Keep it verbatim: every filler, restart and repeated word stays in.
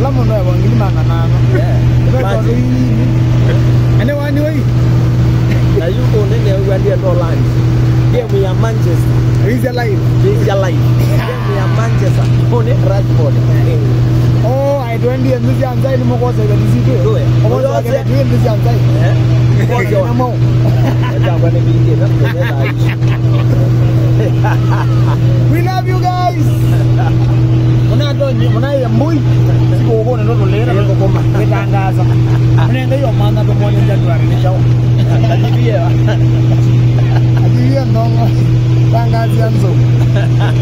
la mono ya wangili mana nano. Yeah. And then one way. Now you go in there, we are there no land. Here we are Manchester. Is your life? Is your life? Here we are Manchester. Only Radford. Oh, I don't need this young guy anymore. What's it? Do it. Oh, what are you doing this young guy? What's your name? I'm going to be here. We love you guys. When I don't, when I am muy, go on and on later. Go home. We can't ask. And then your mother the morning that you are in the show. I give you a long. Thank God,